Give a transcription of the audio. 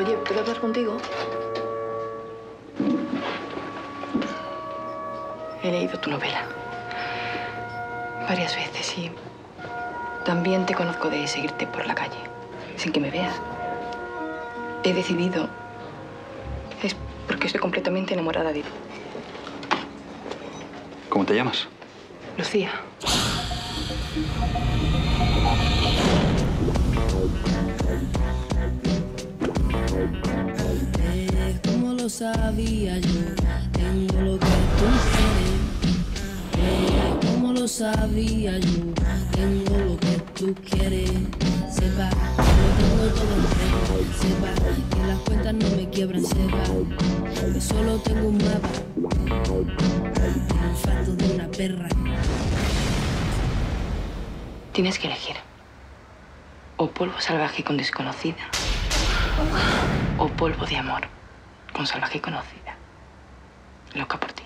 Oye, ¿puedo hablar contigo? He leído tu novela varias veces y también te conozco de seguirte por la calle, sin que me veas. He decidido... Es porque estoy completamente enamorada de ti. ¿Cómo te llamas? Lucia. Como lo sabía yo, tengo lo que tú quieres. Como lo sabía yo, tengo lo que tú quieres. Sepa, lo tengo todo entero. Sepa, que las cuentas no me quiebran. Sepa, que solo tengo un mapa. Un fato de una perra. Tienes que elegir. O polvo salvaje con desconocida. O polvo de amor con salvaje conocida. Loca por ti.